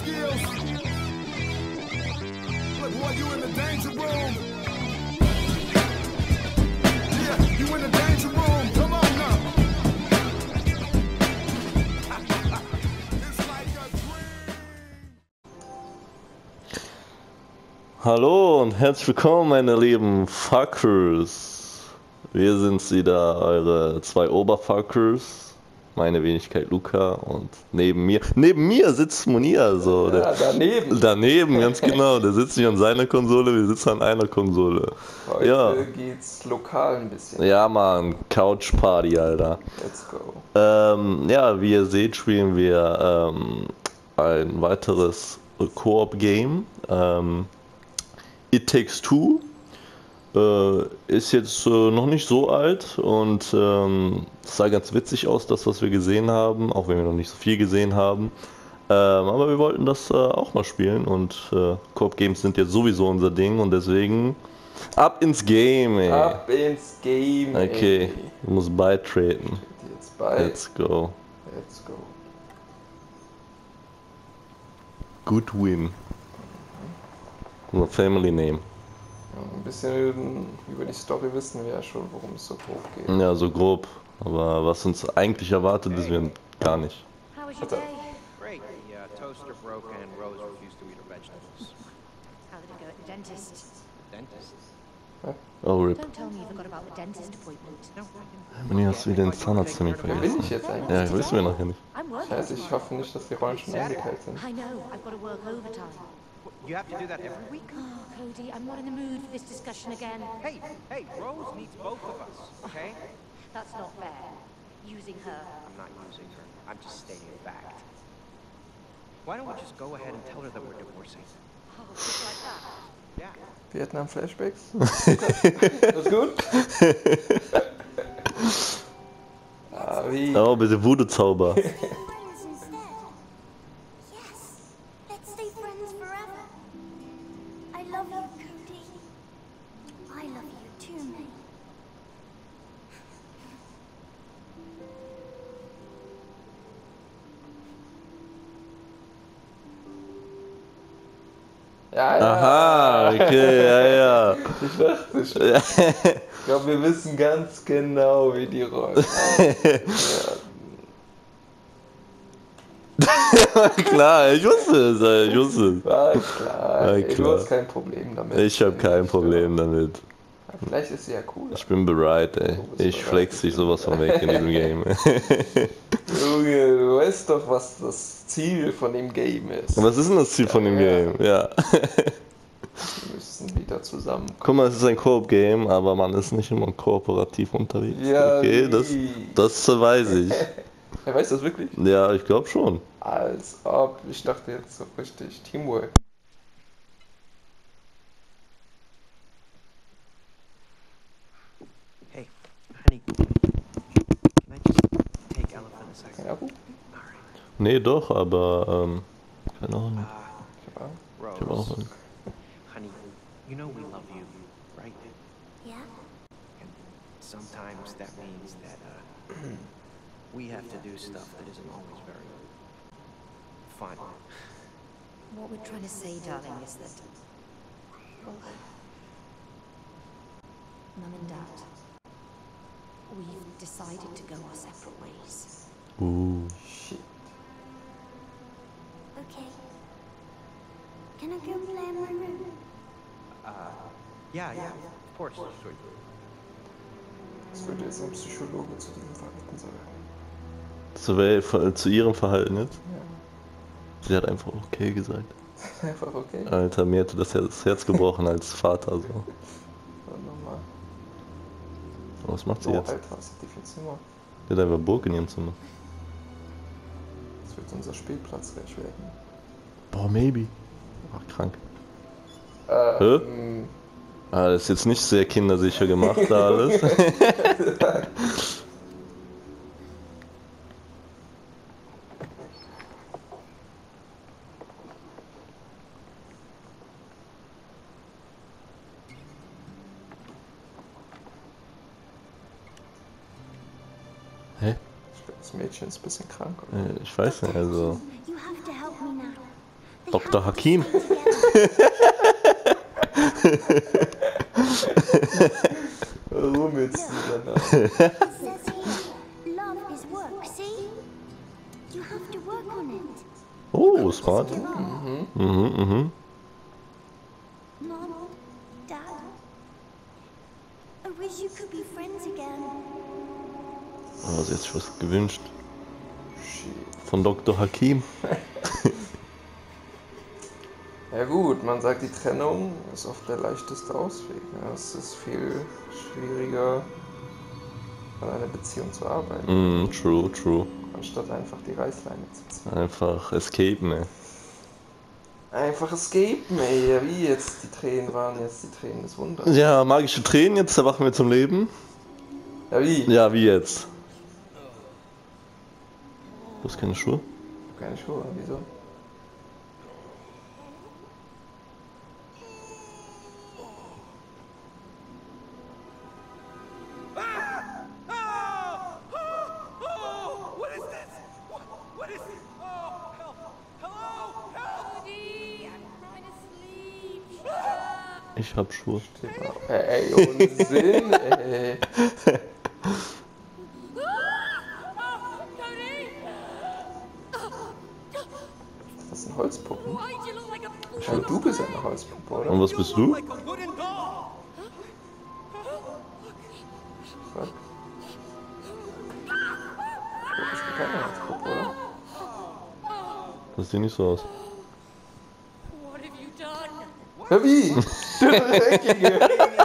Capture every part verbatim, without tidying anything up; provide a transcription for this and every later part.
skills. Look, boy, you in the danger room. Yeah, you in the danger room. Come on now. It's like a dream. Hallo und herzlich willkommen, meine lieben Fuckers. Wir sind wieder, eure zwei Oberfuckers. Meine Wenigkeit Luca und neben mir, neben mir sitzt Munir, so. Ja, der, daneben. Daneben, ganz genau. Der sitzt nicht an seiner Konsole, wir sitzen an einer Konsole. Heute Ja. geht's lokal ein bisschen. Ja, Mann, Couch Party, Alter. Let's go. Ähm, ja, wie ihr seht, spielen wir ähm, ein weiteres Koop-Game. Ähm, It Takes Two. Äh, ist jetzt äh, noch nicht so alt und ähm, sah ganz witzig aus, das was wir gesehen haben, auch wenn wir noch nicht so viel gesehen haben. Ähm, aber wir wollten das äh, auch mal spielen und äh, Koop-Games sind jetzt sowieso unser Ding und deswegen ab ins Game, ey. Ab ins Game. Okay, Ey. du musst beitreten. Jetzt bei. Let's go. Let's go. Good win. Unser Family Name. Ja, ein bisschen über die Story wissen wir ja schon, worum es so grob geht. Ja, so grob. Aber was uns eigentlich erwartet, wissen wir gar nicht. How was your What's up? day? Great. The uh, toaster broke and Rose refused to eat her vegetables. How did it go at the dentist? Dentist? Oh, Rip. Don't tell me you forgot about the dentist appointment. No, I didn't. Moni, hast du wieder den Zahnarzttermin Wer bin vergessen? ich jetzt eigentlich? Ja, wissen wir noch gar nicht. I'm working Scheiße, ich hoffe nicht, dass die Rollen schon eingeteilt sind. I know, I've got to work overtime. You have to do that every week? Oh, Cody, I'm not in the mood for this discussion again. Hey, hey, Rose needs both of us, okay? That's not fair. Using her. I'm not using her. I'm just stating a fact. Why don't we just go ahead and tell her that we're divorcing? Oh, just like that. Yeah. Vietnam-Flashbacks? Alles gut? Ah, wie? Oh, bitte Voodoo-Zauber. Friends instead. Yes, let's stay friends forever. I love you, Cody. I love you too, mate. Ja, ja. Aha, okay, ja, ja. Ich dachte schon. Ich glaube, wir wissen ganz genau, wie die Rollen Klar, ich wusste es, ey, ich wusste es. War klar. War Ey, du klar. hast kein Problem damit. Ich habe kein Problem damit. Ja, vielleicht ist sie ja cool. Ich bin bereit, ey. Du bist Ich bereit. flex dich sowas von weg in diesem Game. Junge, du weißt doch, was das Ziel von dem Game ist. Was ist denn das Ziel von dem Ja. Game? Ja. Wir müssen wieder zusammen. Guck mal, es ist ein Koop-Game, aber man ist nicht immer kooperativ unterwegs. Ja, Okay, das, wie? das weiß ich. Er weiß das wirklich? Ja, ich glaube schon. Als ob. Ich dachte jetzt so richtig. Teamwork. Hey, honey, can I just take Ella for a second? Ja, gut. All right. Nee, doch, aber, ähm, keine Ahnung. Uh, Ja. Ich habe auch Rose, einen. honey, you know we love you, right? Yeah? And sometimes that means that uh, we have to do stuff that isn't always very fun. What we're trying to say, darling, is that... Well, Mum and Dad, we've decided to go our separate ways. Uh. Shit. Okay. Can I go play in my room? Uh, yeah, yeah, of course. Sure. Das würde jetzt ein Psychologe zu diesen Fakten sagen. Zu, wel- zu ihrem Verhalten jetzt? Ja. Sie hat einfach okay gesagt. Einfach okay. Alter, mir hätte das Herz, das Herz gebrochen als Vater so. Dann nochmal. Was macht sie So, jetzt? Alter, was hat die für ein Zimmer? Die hat einfach Burg in ihrem Zimmer. Das wird unser Spielplatz gleich werden. Boah, maybe. Ach, krank. Ähm, Ah, das ist jetzt nicht sehr kindersicher gemacht, da alles. Hä? ich glaube, das Mädchen ist ein bisschen krank, oder? Äh, Ich weiß nicht, also. You have to help me now. Doktor Hakim. Warum jetzt danach? It says here, love is work, see? You have to work on it. Oh, smart. Give up. Mhm, mhm. Mom, Dad, I wish you could be friends again. Oh, sie hat sich was gewünscht. Von Doktor Hakim. Ja gut, man sagt, die Trennung ist oft der leichteste Ausweg. Ja, es ist viel schwieriger, an einer Beziehung zu arbeiten, Mm, true, true. anstatt einfach die Reißleine zu ziehen. Einfach escapen, ey. Einfach escapen, ey. Ja, wie jetzt die Tränen waren, jetzt die Tränen des Wunders. Ja, magische Tränen, jetzt erwachen wir zum Leben. Ja, wie? Ja, wie jetzt? Du hast keine Schuhe? Keine Schuhe, wieso? What is this? What, what is this? Oh, help! Hello! Help! Cody, I'm trying to sleep. Ich hab Schuhe. Ey, Unsinn, ey. Cody! Das sind Holzpuppen. Why'd you look like a fool? Schau, du bist eine Holzpuppe, oder? Und was bist du? Like a wooden doll! Was? Du bist keine Holzpuppe, oder? Das sieht nicht so aus. What have you done? Ja, wie? Du Dreckige.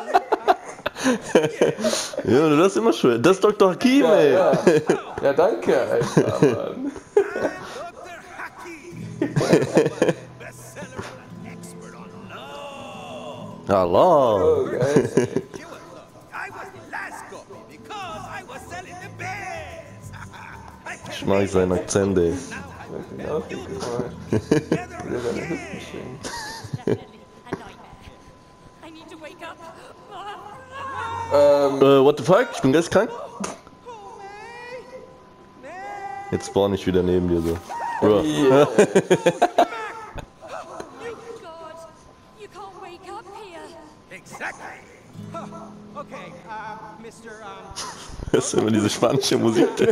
Ja, du hast immer schön. Das ist Doktor Hakim, Ja, ey. ja. Ja, danke, Alter, Mann. Doctor Haki! Bestseller and expert on love! Hallo. Oh, geil. Killer, look, I was the last copy because I was selling the best! I Ich mag seinen Akzent, ey. Ich bin aufgefallen. Wieder seine Hüften schwingen. Definitely a nightmare. I need to wake up. Ähm, Äh, what the fuck? Ich bin geistkrank? Jetzt spawn ich wieder neben dir so. Bro. ja. Oh God, you can't wake up here. Exactly! Huh, okay, uh, Mister Um, Hörst du immer diese spanische Musik? Cody,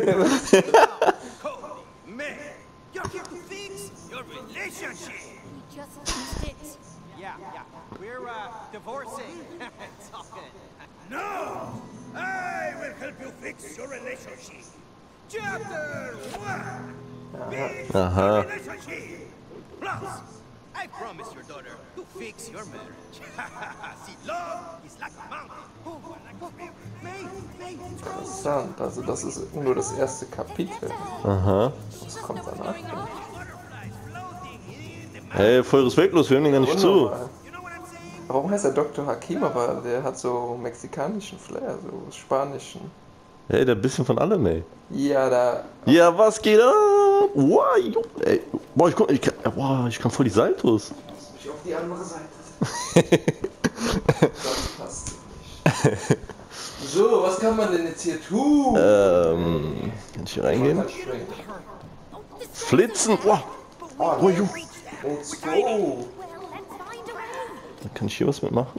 man, you're here to fix your relationship! We just fixed it. Yeah, yeah, we're, uh, divorcing. It's all good. No! I will help you fix your relationship! Chapter one! Fix Aha. your relationship! Plus, I promise your daughter to fix your marriage. See, love is like a mountain. Oh, like a river. May, May, it's Rose. Interessant, also das ist nur das erste Kapitel. Aha. Was kommt danach? Butterflies floating in the mountain. Hey, voll respektlos, wir hören den gar nicht zu. Wunderbar. You know what I'm saying? Warum heißt er Doktor Hakim, aber der hat so mexikanischen Flair, so spanischen. Hey, der bisschen von allem, ey. Ja, da. Ja, was geht ab? Wow, jo, ey. Boah, ich, guck, ich, kann, boah, ich kann voll die Saltos. Ich auf die andere Seite. Das passt nicht. So, was kann man denn jetzt hier tun? Ähm, kann ich hier reingehen? Man kann springen. Flitzen! Boah, boah, jo. Let's go! Well, let's find a way. Kann ich hier was mitmachen?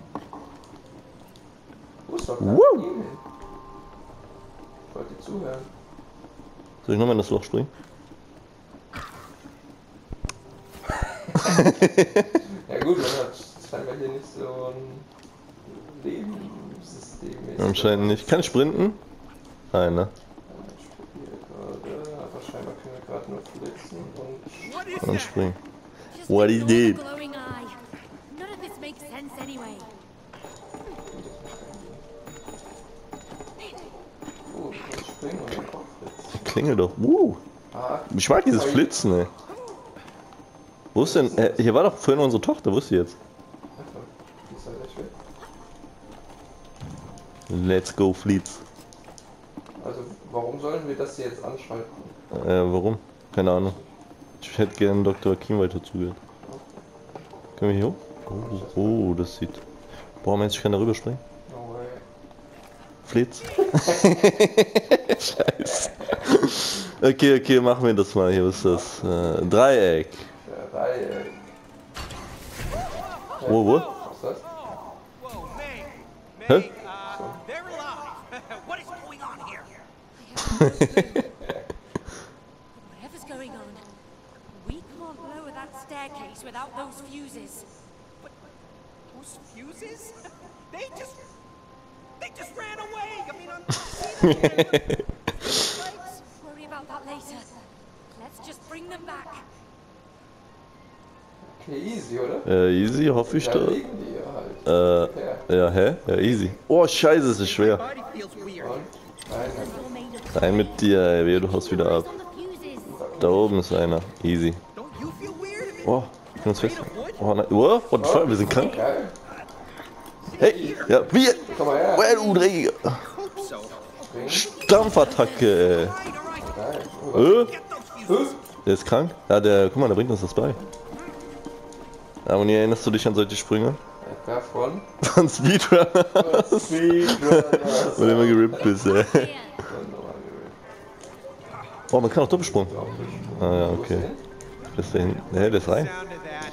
Wo ist doch Woo. Hakim? Ich wollte dir zuhören. Soll ich nochmal in das Loch springen? Ja gut, man hat scheinbar hier nicht so ein Lebenssystem. Anscheinend nicht. Kann ich sprinten? Nein, ne? Ich probiere gerade, aber scheinbar können wir gerade nur flitzen und... What is Und that? springen. Just What he ignore the did. glowing eye. None of this makes sense anyway. Oh, ich kann springen und den Kopf flitzen. Klingel doch. Uh. Ah, Ich mag dieses Flitzen, ey. Wo ist denn? Äh, hier war doch vorhin unsere Tochter, wo ist sie jetzt? Alter, die ist ja gleich weg. Let's go, Fleets. Also, warum sollen wir das hier jetzt anschalten? Äh, warum? Keine Ahnung. Ich hätte gerne Doktor Hakim weiter zugehört. Können wir hier hoch? Oh, oh, das sieht... Boah, meinst du, ich kann da rüber springen? No way. Flitz? Scheiße. Okay, okay, machen wir das mal. Hier, was ist das? Äh, Dreieck. Der drei, ey. Wo, wo? Was ist das? Whoa, May. May, Huh? uh, they're alive. What is going on here? Whatever's going on, we can't lower that staircase without those fuses. But those fuses? They just... They just ran away. I mean, I'm... Worry about that later. Let's just bring them back. Okay, easy, oder? Äh, easy, hoffe ich Da doch. liegen die ja halt. Äh, ja, hä? Ja, easy. Oh, scheiße, es ist schwer. Body feels weird. Und? Nein, Rein mit dir, ey, wehe, du haust wieder ab. Da oben ist einer. Easy. Don't you feel weird? I mean, Oh, wir können uns fest. Oh nein. Oh, what the fuck, wir sind krank. geil. Hey, ja, wir. Komm mal her. Oh, du Dreckiger. hope so. Stampfattacke, ey. Geil. Äh, Get those fuses. der ist krank? Ja, der, guck mal, der bringt uns das bei. Aber nie erinnerst du dich an solche Sprünge? Davon. Von Speedrunners. Speedrunners. Wo du immer gerippt bist, ey. Oh, man kann auch Doppelsprung. Ah ja, okay. Bis dahin. Hä, der ist rein. Sound of that.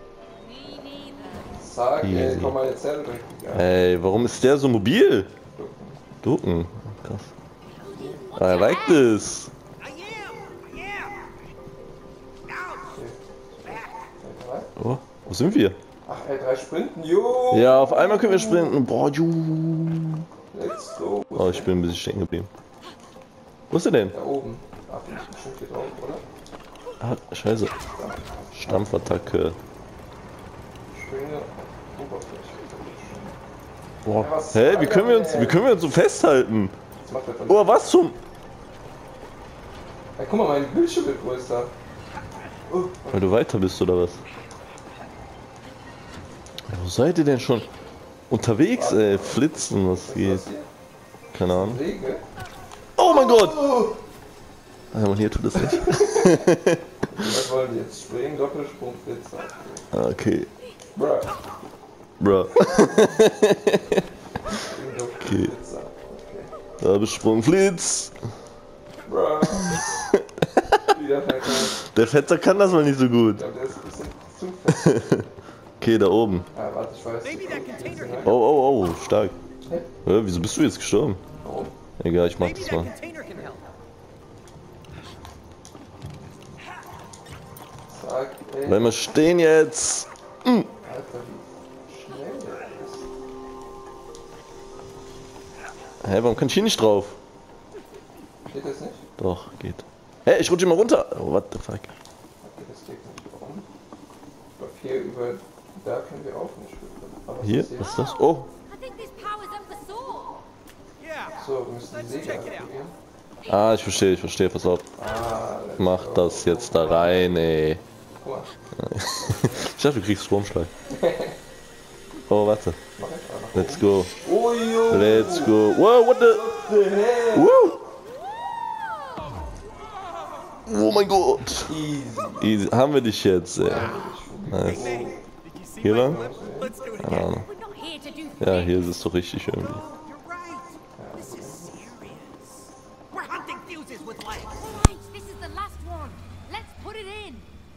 Sag, ey, Easy. komm mal jetzt her, du Dreckiger. Ey, warum ist der so mobil? Ducken. Krass. I like this. I am. I am. Now. Back. Oh, wo sind wir? Ach, ey, drei Sprinten, jo. Ja, auf einmal können wir sprinten. Boah, ju. Let's go. Oh, ich bin ein bisschen stecken geblieben. Wo ist er denn? Da oben. Ach, bin ich bestimmt hier drauf, oder? Ah, scheiße. Stampfattacke. Springe. Oberfläche. Boah. Hä, wie können wir uns, wie können wir uns so festhalten? Was macht der von... Oh, was zum? Ey, guck mal, mein Bildschirm wird größer. Oh, Weil du weiter bist oder was? Wo seid ihr denn schon unterwegs, ey? Flitzen, was geht? was hier? Keine Ahnung. Wege? Oh mein Gott! Ah, man, hier tut es nicht. Was wollen die jetzt? Springen, Doppelsprung, Flitzer. Ah, okay. Bruh. Bro. Springen, Doppelsprung, Okay. Flitzer. Okay. Da besprungen Flitz. Bruh. Wieder fällt rein. Der Fetzer kann das mal nicht so gut. Ich glaube, der ist ein bisschen zu fest. Okay, da oben. Ah, warte, ich weiß. Maybe that container can Oh, oh, oh, stark. Hä? Hä, wieso bist du jetzt gestorben? Warum? Egal, ich mach Maybe das that mal. container can help. Sag, ey. Bleib mal stehen jetzt. Alter, wie schnell der ist. Hä, warum kann ich hier nicht drauf? Geht das nicht? Doch, geht. Hä, ich rutsche immer runter. Oh, what the fuck. Okay, das geht nicht. Warum? Ich glaube, hier über da können wir auch nicht springen. Aber was Hier, ist was ist das? Oh, I think this powers up the saw. Yeah. So, wir müssen die Säge aktivieren. ah, ich verstehe, ich verstehe, pass auf. Ah, let's Mach go. das jetzt da rein, ey. Guck mal, Ich dachte, du kriegst Stromschlag. Oh, warte. mach einfach nach Let's go. Oh, jo. Let's go. Wow, what the? What the hell? Woo! Oh mein Gott. Easy. Easy. Haben wir dich jetzt, ey. Nice. Did you see Hier my lang? clip? Let's do it Keine again. Ahnung. We're not here to do Ja, hier ist es doch richtig irgendwie. You're right. This is serious. We're hunting fuses with light. Right, this is the last one. Let's put it in.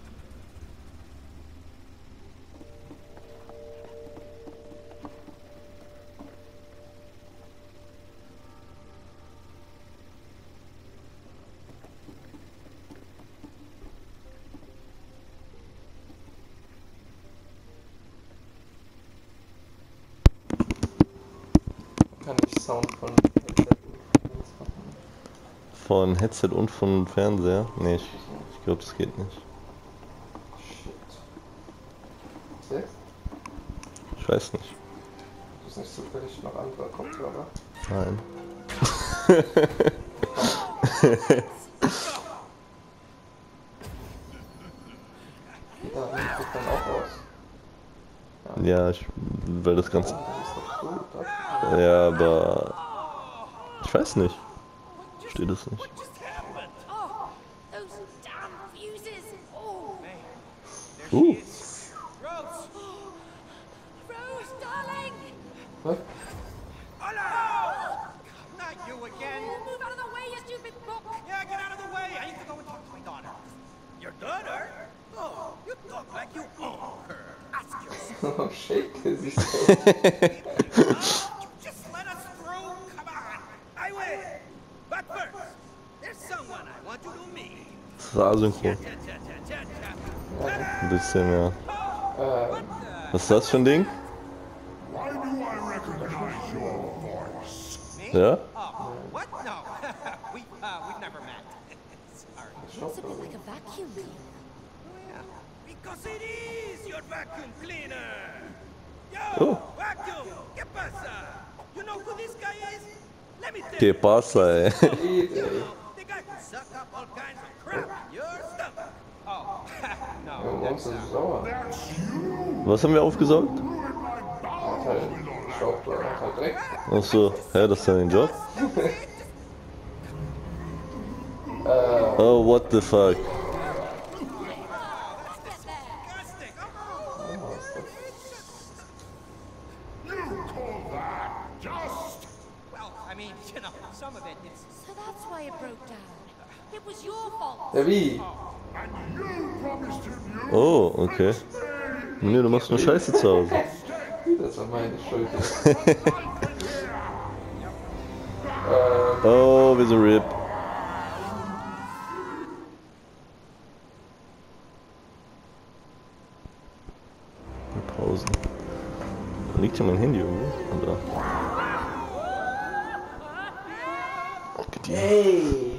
Kann ich Sound von Von Headset und von Fernseher? Nee, ich, ich glaube, das geht nicht. Shit. Jetzt? Ich weiß nicht. Ist nicht zufällig noch andere Kopfhörer? Nein. Da geht dann auch aus. Ja, ich, weil das Ganze. Das ist doch gut, das. Ja, aber. Ich weiß nicht. Ich verstehe das nicht. Oh, those damn fuses. Oh, Uh, Rose! Rose, darling. Was? Hello! Not you again. Move out of the way, you stupid book. Yeah, get out of the way. I need to go and talk to my daughter. Your daughter? Oh, you talk Oh, shake sich. Just let us through. Come on. I will. But first, there's someone I want you to meet. Das war asynchron. Cha, cha, cha, cha, cha. Ein bisschen, ja. Ähm, Was ist das für ein Ding? Why do I recognize your voice? Ja? Oh, what? No. we, uh, we've never met. Sorry. Looks a bit like a vacuum cleaner. Because it is your vacuum cleaner. Yo, Oh. vacuum. ¿Qué pasa? You know who this guy is? Let me tell Que you. pasa, ey. geht, ey. The guy who suck up all kinds of crap in your stomach. Oh, Ja, no. warum ist das sauer? Was haben wir aufgesaugt? Hat halt Staubsauger, hat halt Dreck. Achso, hä, das ist ja dein Job? Oh, what the fuck? Disgusting. You call that just? Well, I mean, you know, some of it, it's... So that's why it broke down. It was your fault. Ja, wie? And you promised him you Oh, okay. Nee, du machst nur Scheiße zu Hause. Das war meine Schuld. Oh, wir sind R I P. Pausen. Da liegt ja mein Handy irgendwo. Oder? Ey!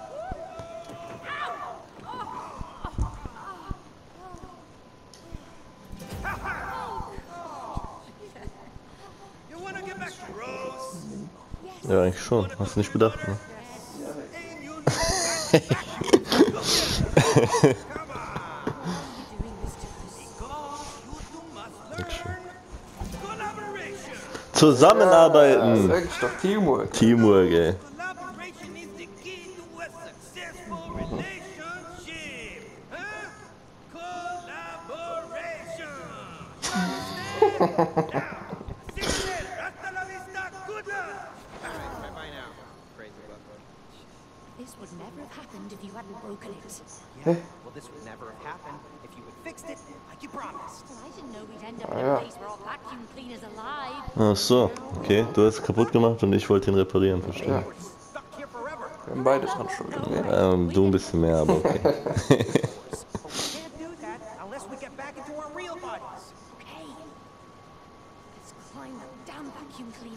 You wanna get back to Rose? Ja, eigentlich schon. Hast du nicht bedacht, ne? And you know that vacuum. Come on. Doing this to us. Because you two must learn collaboration. Das Zusammenarbeiten! sag ich doch, Teamwork. Teamwork, ey. Collaboration is the key to a successful relationship. Huh? Collaboration. You understand? Now, see you later. Hasta la vista. Good luck. Alright, bye-bye now. Crazy butt. This would never have happened if you hadn't broken it. Yeah, well, this would never have happened if you had fixed it like you promised. Well, I didn't know we'd end up in ja. a place where all vacuum cleaners are alive. Ach so, okay. Du hast es kaputt gemacht und ich wollte ihn reparieren, verstehe. Ja, We're stuck here forever. wir haben beide dran schuld. Ne? Ähm, du ein bisschen mehr, aber okay. But we can't do that unless we get back into our real bodies. Okay. Let's climb that damn vacuum cleaner.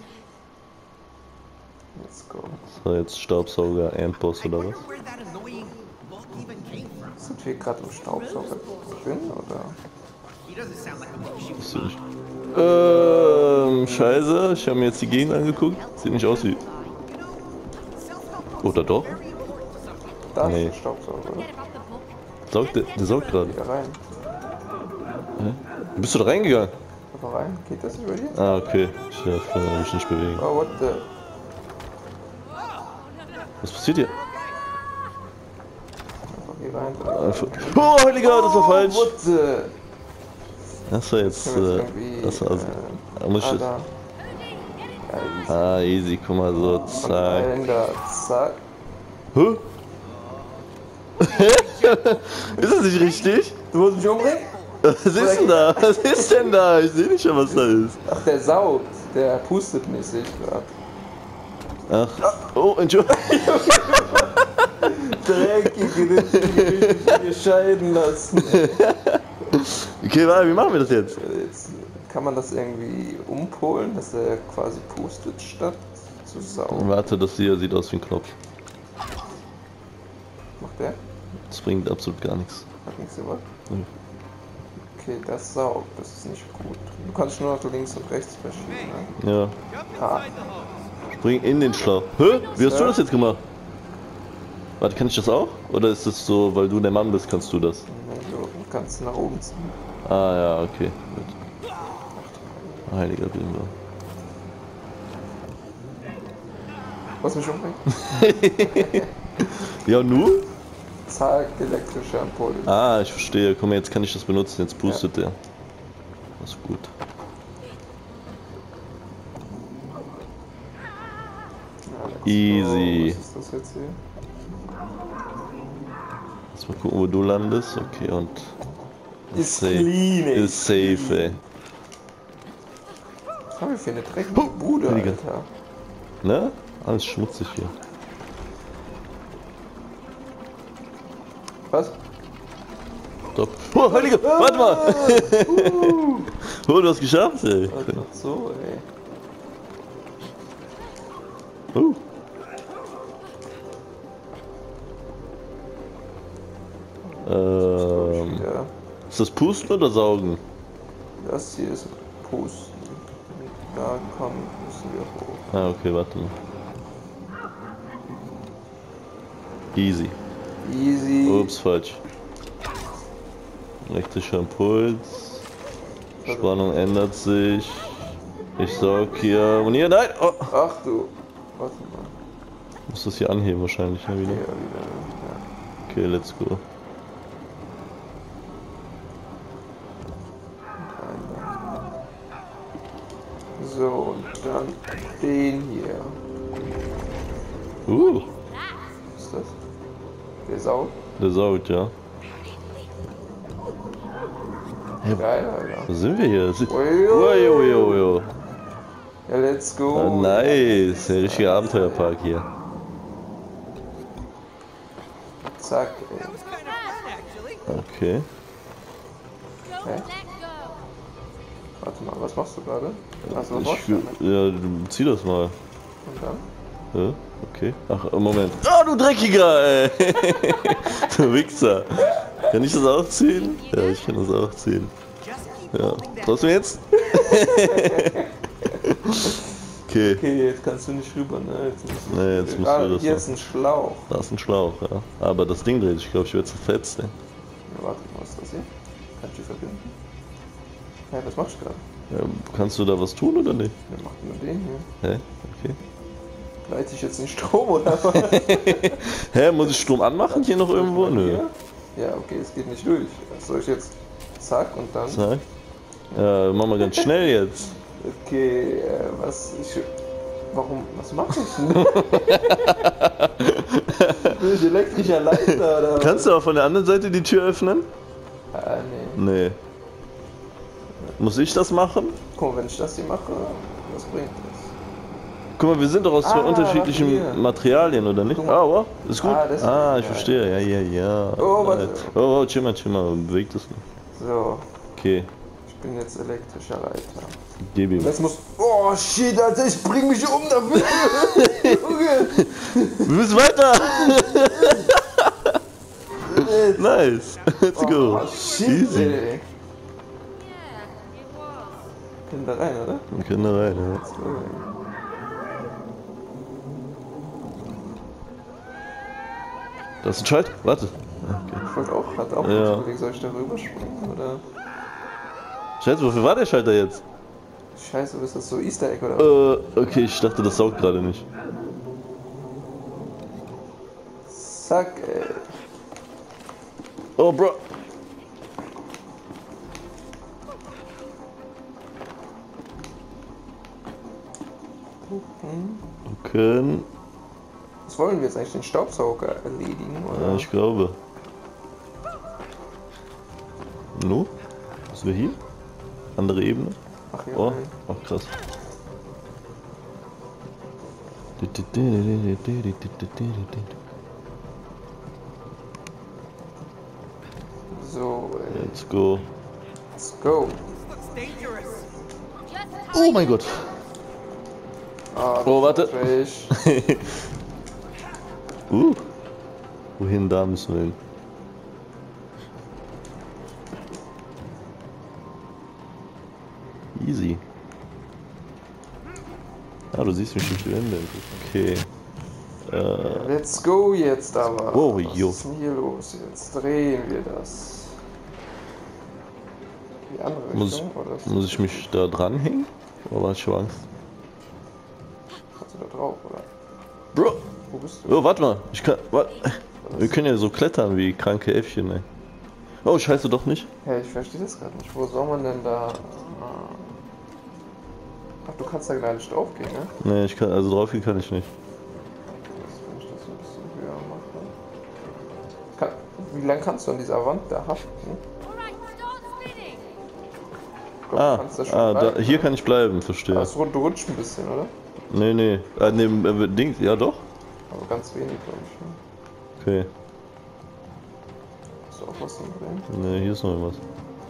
Let's go. So, jetzt Staubsauger, Endboss I oder wonder was? where that annoying look even came from. Sind wir gerade im Staubsauger drin, oder? He doesn't sound like a book she Weiß ich nicht. Ähm, scheiße, ich habe mir jetzt die Gegend angeguckt. Sieht nicht aus wie. Oder doch? Da Nee. ist der Staubsauger. Forget about the book. Saugt der, der saugt gerade. Da rein. Bist du da reingegangen? Einfach rein. Geht das über dir? Ah, okay. Ich darf äh, mich nicht bewegen. Oh, what the? Was passiert hier? Einfach hier rein. Einfach. Oh, Heiliger, das war falsch! What the? Das war jetzt. Können wir Äh, jetzt irgendwie, das war. äh, Da muss ich ah, jetzt. da. Ja, easy. Ah, easy, guck mal so. Und Zack. einen da. Zack. Hä? Ist das nicht richtig? Du musst mich umbringen? Was ist denn da? Was ist denn da? Ich sehe nicht schon, was da ist. Ach, der saugt. Der pustet nicht, sehe ich gerade. Ach. Oh, Entschuldigung. Dreckige, die wir scheiden lassen. Okay, warte, wie machen wir das jetzt? Jetzt kann man das irgendwie umpolen, dass er quasi pustet statt zu saugen. Warte, das hier sieht aus wie ein Knopf. Macht der? Das bringt absolut gar nichts. Hat nichts gemacht? Nee. Okay, das saugt, das ist nicht gut. Du kannst nur noch links und rechts verschieben. Ne? Ja. Jump Ah. inside the hose. Spring in den Schlauch. Hä? Wie hast du das jetzt gemacht? Warte, kann ich das auch? Oder ist das so, weil du der Mann bist, kannst du das? Nee, du kannst nach oben ziehen. Ah ja, okay. Gut. Heiliger Bimbel. Was mich umbringt? Ja, nu? Zack, elektrische Ampulle. Ah, ich verstehe. Guck mal, jetzt kann ich das benutzen. Jetzt boostet der. Das ist gut. Ja, let's Easy. go. Was ist das jetzt hier? Lass mal gucken, wo du landest. Okay, und. Ist safe. clean, ey. Ist safe, ey. Was haben wir für eine dreckige Bude, Heiliger. Alter? Ne? Alles schmutzig hier. Was? Stopp. Oh, Heiliger! Warte mal! Oh, du hast geschafft, ey. Was noch so, ey? Oh. Ähm, Ja. ist das Pusten oder Saugen? Das hier ist Pusten. Da kommen, müssen wir hoch. Ah, okay, warte mal. Easy. Easy. Ups, falsch. Elektrischer Impuls. Spannung ändert sich. Ich saug hier. Und hier, nein! Oh. Ach du. Warte mal. Muss das hier anheben wahrscheinlich, ne, wieder? Ja, wieder. Ja. Okay, let's go. So, und dann den hier. Uh, Was ist das? Der Sau? der saugt, ja. Geil, Alter. Wo sind wir hier? Si- Ui, Ui, ui, ui, ui. Ja, let's go. Ah, nice, der richtige Abenteuerpark hier. Zack, ey. That was kind of fun, actually. Okay. Don't Okay. let go. Warte mal, was machst du gerade? Hast du Ich, was? fühl- ja, du- zieh das mal. Und dann? Ja, okay. Ach, Moment. Ah, du Dreckiger, ey. Du Wichser. Kann ich das auch ziehen? Ja, ich kann das auch ziehen. Just keep Ja. holding that. Brauchst du jetzt? Okay. Okay, jetzt kannst du nicht rüber, ne? Jetzt musst du Nee, jetzt musst ah, du das hier machen. ist ein Schlauch. Da ist ein Schlauch, ja. Aber das Ding dreht sich, ich glaube, ich werde zerfetzt, ey. Ja, warte, was ist das hier? Kann ich die verbinden? Hä, was machst du gerade? Ja, kannst du da was tun oder nicht? Wir machen nur den hier. Hä? Okay. Leite ich jetzt den Strom oder was? Hä, muss ich Strom anmachen hier noch irgendwo? Nö. Hier? Ja, okay, es geht nicht durch. Was soll ich jetzt? Zack und dann. Zack. Ja, mach mal ganz schnell jetzt. Okay, äh, was ich. Warum? Was mache ich denn? Bin ich elektrischer Leiter oder was? Kannst du auch von der anderen Seite die Tür öffnen? Ah, nee. Nee. Muss ich das machen? Guck mal, wenn ich das hier mache, was bringt das? Guck mal, wir sind doch aus zwei Ah, unterschiedlichen warte hier. Materialien, oder nicht? Guck mal. Ah, wow. Ist gut. Ah, deswegen, Ah, ich ja. verstehe. Ja, ja, ja. Oh, warte. Oh, oh, chill mal, chill mal. Bewegt das nicht. So, Okay. ich bin jetzt elektrischer Leiter. Gib ihm. Das muss. Oh shit, Alter, ich bring mich um dafür! Junge! Wir müssen weiter! Nice. Let's go. Oh shit, Easy. ey. Yeah, it was. Können da rein, oder? Wir können da rein, ja. Das ist ein Scheit? Warte. Ich wollte auch, hat auch Ja. überlegt, soll ich da rüberspringen oder? Scheiße, wofür war der Schalter jetzt? Scheiße, ist das so Easter Egg oder was? Äh, okay, ich dachte, das saugt gerade nicht. Zack, ey. Oh, Bro. Wir können. Was wollen wir jetzt eigentlich, den Staubsauger erledigen, oder? Ja, ich glaube. Nu? Was wir hier? Andere Ebene? Ach ja, Oh, nein. oh krass. So, ey. Let's go. Let's go. Looks dangerous. Just Oh mein Gott. Ah, Oh, warte. Fisch. uh. Wohin da müssen wir hin? Easy. Ah, du siehst mich durch die Wände. Okay. Äh, Let's go jetzt aber. Oh, Was jo. ist denn hier los? Jetzt drehen wir das. Die andere muss, Richtung, oder? ist- muss ich mich da dranhängen? Oder hast du Angst? Kannst du da drauf, oder? Bro! Wo bist du? Oh, warte mal. Ich kann. Warte. Wir können ja so klettern wie kranke Äffchen, ey. Oh, scheiße doch nicht. Ja, ich verstehe das gerade nicht. Wo soll man denn da... Ah. Ach, du kannst da gar nicht draufgehen, ne? Nee, ich kann. Also drauf gehen kann ich nicht. Das, wenn ich das ein bisschen höher mache. Kann, wie lange kannst du an dieser Wand da haften? Alright, start spinning. Ich glaub, Ah, du kannst da schon ah da, bleiben, hier ne? kann ich bleiben, verstehe. Also, du rutscht ein bisschen, oder? Nee, nee. Ah, nee, äh, Ding, ja doch. Aber ganz wenig, glaube ich. Ne? Okay. Ist auch was drin? Nee, hier ist noch irgendwas.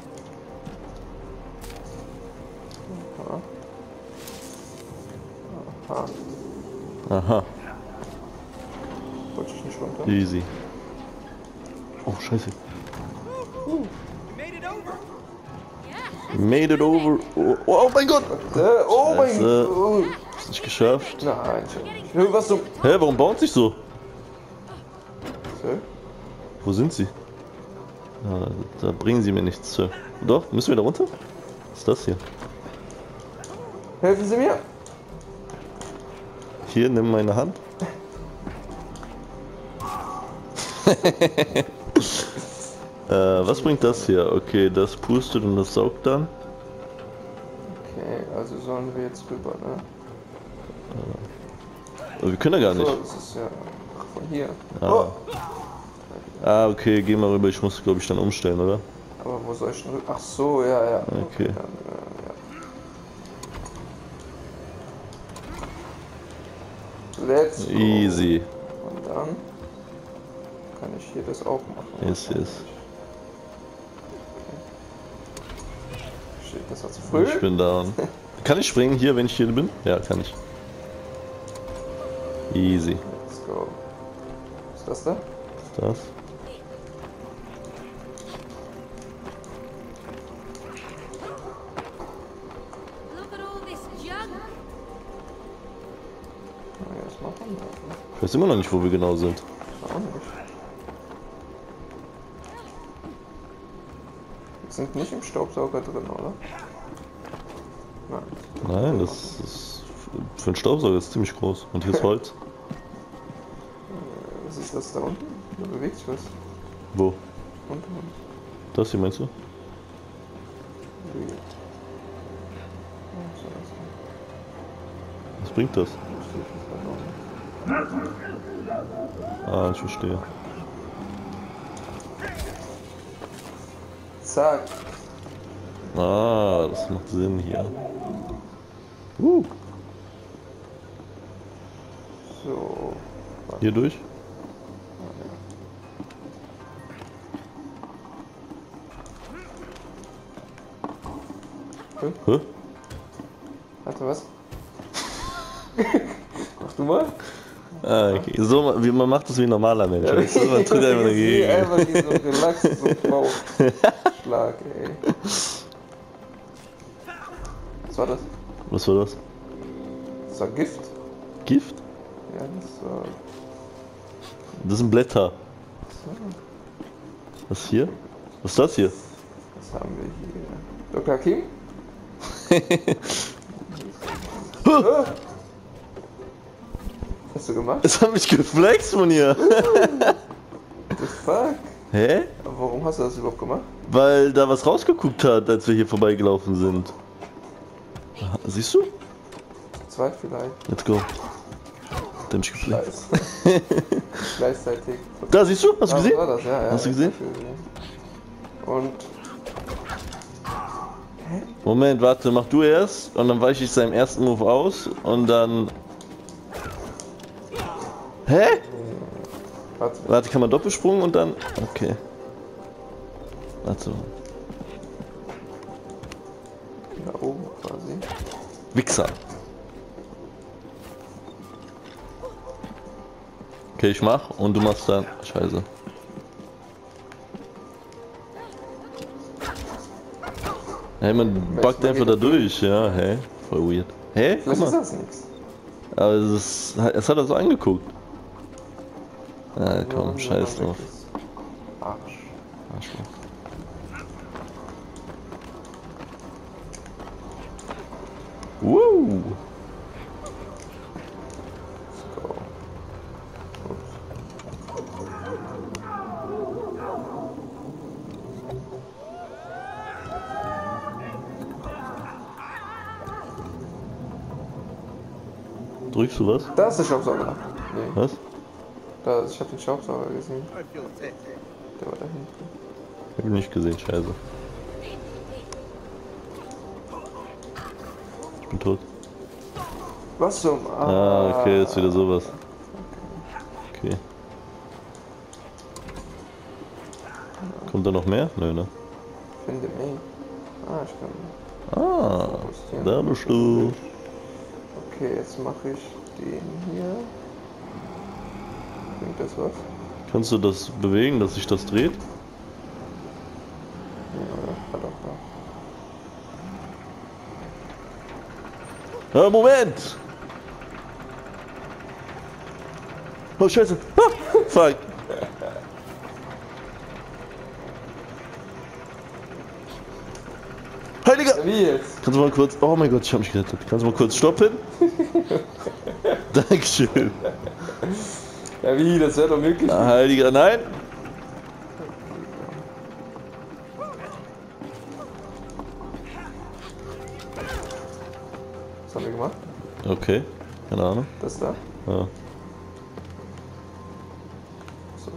Aha. Aha. Aha, Wollte ich nicht runter? easy. Oh, scheiße. We made it over. Made it over. Oh, oh mein Gott! Äh, oh mein Scheiße. Gott! Ist nicht geschafft. Nein, ich hab- was du. Hä, warum baut sich so? So? Wo sind sie? Ah, da bringen sie mir nichts zu. Doch, müssen wir da runter? Was ist das hier? Helfen Sie mir! Hier, nimm meine Hand. äh, was bringt das hier? Okay, das pustet und das saugt dann. Okay, also sollen wir jetzt rüber, ne? Aber wir können ja gar So, nicht. das ist ja von hier. Ah. Oh, Ah, okay, geh mal rüber. Ich muss, glaube ich, dann umstellen, oder? aber wo soll ich denn rüber? Ach so, ja, ja. Okay. Dann, äh, ja. Let's go. Easy. Und dann kann ich hier das auch machen. Yes, yes. Shit, das war zu früh. Ich bin down. Kann ich springen hier, wenn ich hier bin? Ja, kann ich. Easy. Let's go. Was ist das da? Was ist das? Look at all this junk. Na ja, das machen wir. Ich weiß immer noch nicht, wo wir genau sind. Auch nicht. Wir sind nicht im Staubsauger drin, oder? Nein. Nein, das ist für einen Staubsauger ist ziemlich groß. Und hier ist Holz. Was ist das da unten? Da bewegt sich was. Wo? Unter uns. Das hier meinst du? Wie? Oh, so ist das. Was bringt das? Da steht das da Ah, ich verstehe. unten. Zack. Ah, das macht Sinn hier. Uh, So. hier durch? Hä? Warte, was? Mach du mal. Ah, okay. So, wie man macht das wie ein normaler Mensch. Weißt du? Man tritt einfach Wie dagegen. einfach wie so relaxed, so ein Bauchschlag, ey. Was war das? Was war das? Das war Gift. Gift? Ja, das war. Das sind Blätter. So, Was hier? Was ist das hier? was haben wir hier? Doktor Hakim? Was hast du gemacht? Es hat mich geflext von hier. The fuck? Hä? Aber warum hast du das überhaupt gemacht? Weil da was rausgeguckt hat, als wir hier vorbeigelaufen sind. Aha, siehst du? Zweit vielleicht. Let's go. Hat der mich geflext. Scheiß. Gleichzeitig. Da, siehst du? Hast du Ah, gesehen? war das? Ja, ja, Hast du ich gesehen? hab gesehen. Und Moment, warte, mach du erst. Und dann weiche ich seinem ersten Move aus. Und dann... Hä? warte, Warte, kann man Doppelsprung und dann... Okay. Warte. da oben quasi. Wichser. Okay, ich mach und du machst dann... Scheiße. Hey, man backt einfach da durch, ja, hä? Voll weird. Hä? Guck Vielleicht ist mal. das nichts. Aber es, ist, es hat er so angeguckt. Ah, komm, Ja, scheiß ja, drauf. Arsch. Arschloch. Woo! Let's go. Drückst du was? Da ist der Staubsauger. Nee, Was? da, ich hab den Staubsauger gesehen. I feel sick. Der war da hinten. Hab ich nicht gesehen, scheiße. Ich bin tot. Was zum... Ah, okay, ist wieder sowas. Okay. Kommt da noch mehr? Nö, ne? Finde mich. Ah, ich kann... Ah, da bist du. Okay, jetzt mache ich den hier. Bringt das was? Kannst du das bewegen, dass sich das dreht? Ja, hat auch da. Ah, Moment! Oh, Scheiße! Ah, fuck! Heiliger! Wie jetzt? Kannst du mal kurz... Oh mein Gott, ich hab mich gerettet. Kannst du mal kurz stoppen? Dankeschön. Ja, wie? Das wäre doch möglich. Ah, Heiliger, nein! Was haben wir gemacht? Okay, keine Ahnung. Das da? Ja. So.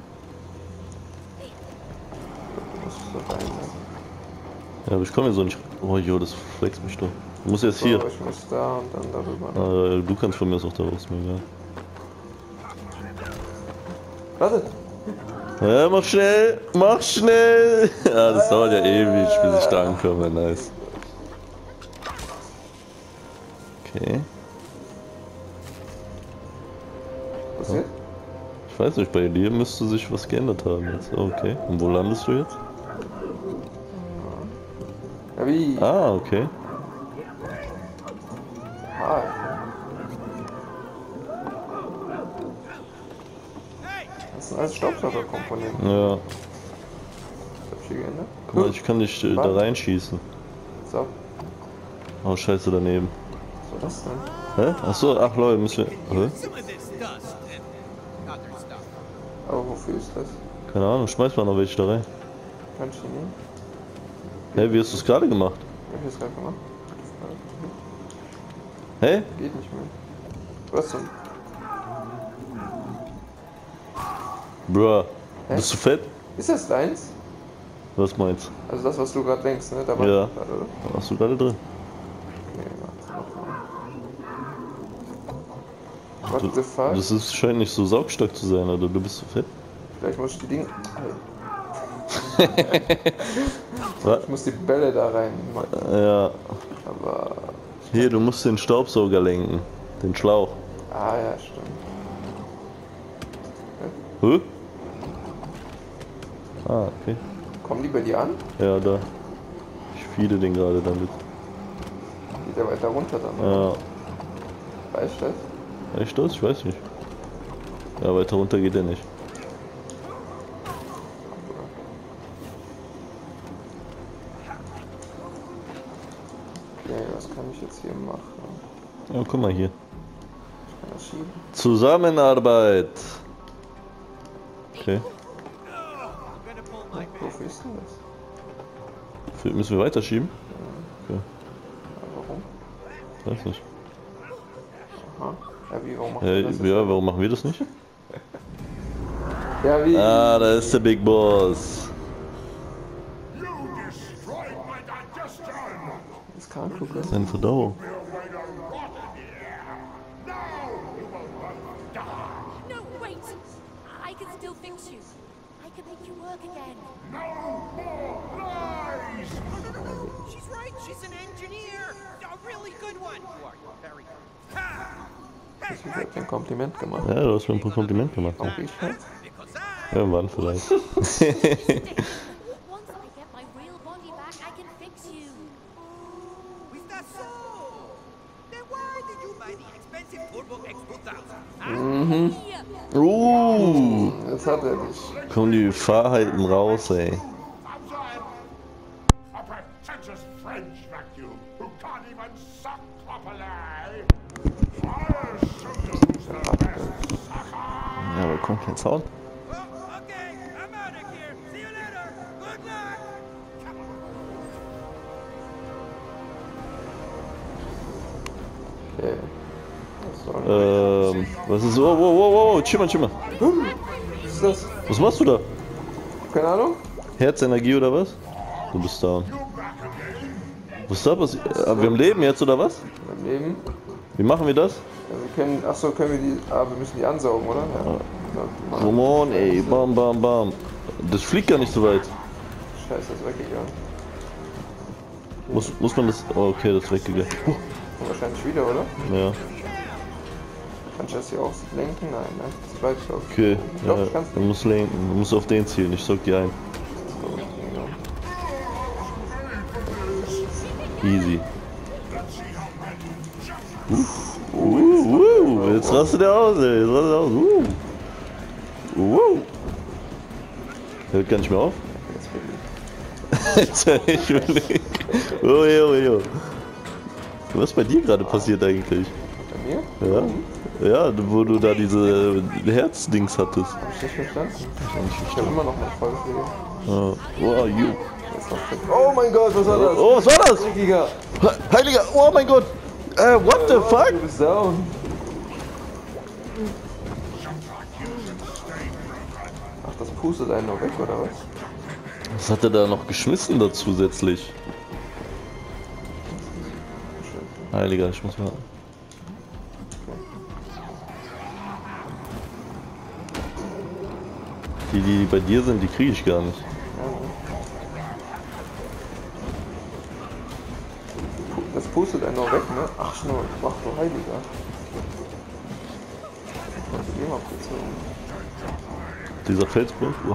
Du musst so rein, ne? Ja, aber ich komme hier so nicht... Oh jo, das flext mich doch. Du musst jetzt So, hier. ich muss da und dann darüber. Äh, du kannst von mir aus auch da raus, mir egal. Warte! Ja, mach schnell! Mach schnell! Ja, das dauert ja ewig, bis ich da ankomme. Nice. Okay. Was jetzt? Ich weiß nicht, bei dir müsste sich was geändert haben jetzt. Okay. Und wo landest du jetzt? Ja, wie? Ah, okay. Ah. Das sind alles Staubsaugerkomponenten. Ja. Das hab ich hier geändert. Guck mal, ich kann dich äh, da reinschießen. So, Oh, scheiße, daneben. was war das denn? Hä? Achso, ach Leute, müssen wir... Hä? Some of this dust and other stuff. Aber wofür ist das? Keine Ahnung, schmeiß mal noch welche da rein. Kann ich die nehmen? Hä, wie hast du es gerade gemacht? Hab ich das gerade gemacht? Hä? Geht nicht mehr. Was zum... Bruh. Hä? Bist du fett? Ist das deins? Was meinst du? Also das, was du gerade denkst, ne? Da war Ja. gerade, oder? Hast du gerade drin? Nee, warte nochmal. What the fuck? Das ist, scheint nicht so saugstark zu sein, oder du bist so fett? Vielleicht muss ich die Dinge... Was? Ich muss die Bälle da rein machen. Ja. Aber... Hier, du musst den Staubsauger lenken. Den Schlauch. Ah ja, stimmt. Hä? Ah, okay. Kommen die bei dir an? Ja, da. Ich feede den gerade damit. Geht der weiter runter dann? Ja. Weißt du das? Echt das? Ich weiß nicht. Ja, weiter runter geht er nicht. Okay, was kann ich jetzt hier machen? Ja, guck mal hier. Ich kann das schieben. Zusammenarbeit. Okay. I'm gonna pull my Wofür ist denn das? Für- Müssen wir weiterschieben? Okay. Ja, warum? Weiß nicht. Aha. Ja, wie, warum macht Ja, ihr das jetzt? ja, warum machen wir das nicht? Ja, wie? Ah, da ist der Big Boss. You destroyed my digestion! Das kann gucken. Seine Verdauung. You're going to rot in here! Now you will both die! No, wait! I can still fix you. I can make you work again. No more lies! She's right, she's an engineer. A really good one. You are, you're very good. Ha! Hey, Ich hab dir ein Kompliment gemacht. Ja, du hast mir ein Kompliment gemacht. Auch ich halt. because I... Irgendwann vielleicht. Once I get my real body back, I can fix you. Is that so? Then why did you buy the expensive Turbo X two thousand? Huh? Here. Uh, Jetzt hat er dich. kommen die Wahrheiten raus, ey. Outside! A pretentious French vacuum who can't even suck properly! I'll show you who's the best sucker! Ja, aber kommt kein Sound. Oh, okay, I'm out of here. See you later. Good luck. Come on. Okay. Was soll Ähm, was ist so? Oh, wow, wow, wow, chill mal, chill mal. Was ist das? Was machst du da? Keine Ahnung? Herzenergie oder was? Du bist down. You back again? Was ist da passiert? Äh, Wir haben Leben jetzt, oder was? Beim Leben. Wie machen wir das? Ja, wir können. Achso, können wir die. Ah, wir müssen die ansaugen, oder? Ja. Ja, Come on, ey. Bam, bam, bam. Das fliegt gar nicht so weit. Scheiße, das ist weggegangen. Muss, muss man das... Oh, okay, das ist weggegangen. Huh. Und wahrscheinlich wieder, oder? Ja, Kannst du das hier auch lenken? Nein, ne? Das bleibt, glaube ich. okay. Ich glaub, Ja, ich kann's man muss lenken. Man muss auf den zielen. Ich sag dir ein. Easy. Uh, uh, uh, jetzt rastet er aus, ey. Jetzt rastet er aus. Uh. Uh. Hört gar nicht mehr auf. Jetzt bin ich überlegt. Oh, jo, jo. Was ist bei dir gerade passiert eigentlich? Bei mir? Ja? Ja, wo du da diese Herzdings hattest. Hab ich nicht verstanden? Ich hab immer noch mein volles Leben. Oh, wow, you. Oh mein Gott, was war das? Oh, was war das? Dreckiger! He- Heiliger, oh mein Gott! Äh, what the fuck? Du bist down. Ach, das pustet einen noch weg, oder was? Was hat er da noch geschmissen da zusätzlich? Heiliger, ich muss mal... Die, die bei dir sind, die kriege ich gar nicht. Das pustet einen noch weg, ne? Ach, Schnur, ach du Heiliger. Ich wollte den mal abgezogen. Dieser Felsblock? Oh.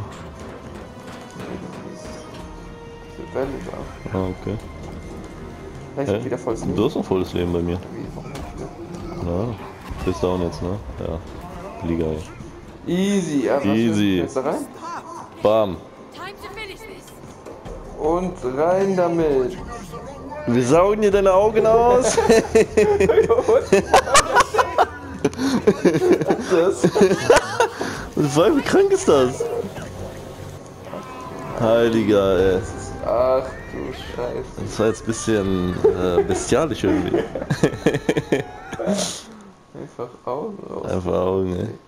Diese Welle da. Ah, okay. Ich hab wieder volles Leben. Du hast noch volles Leben bei mir. Wie, noch nicht, ne? Ja, bist down jetzt, ne? Ja. Liga, ey. Easy, ja, was Easy. Jetzt da rein? Bam. Time to finish this. Und rein damit. Wir saugen dir deine Augen aus. Das? Wie krank ist das? Heiliger, ey. Ach du Scheiße. Das war jetzt ein bisschen äh, bestialisch irgendwie. Einfach Augen raus. Einfach Augen, ey.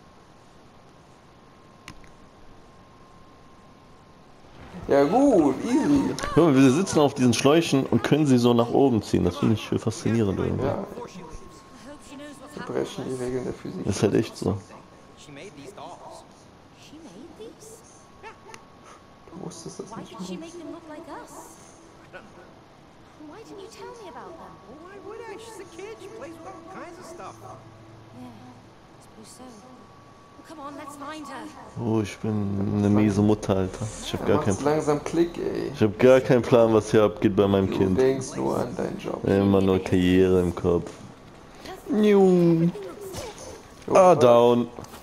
Ja gut, easy. Guck mal, wir sitzen auf diesen Schläuchen und können sie so nach oben ziehen. Das finde ich faszinierend irgendwie. Ja, I hope she knows what's wir happening. brechen die Regeln der Physik. Das ist halt echt so. She made these dolls. She made these? Du wusstest das Why nicht did she mehr. make them look like us? Why didn't you tell me about them? Well, why would I? She's a kid. She plays with all kinds of stuff. Yeah, I suppose so. Well, come on, let's find her. Oh, ich bin eine miese Mutter, Alter. Ich habe Ja, gar keinen macht's langsam Klick, ey. Ich habe gar keinen Plan, was hier abgeht bei meinem Du Kind. denkst nur an deinen Job. Immer nur Karriere im Kopf. Njung. Ah, down.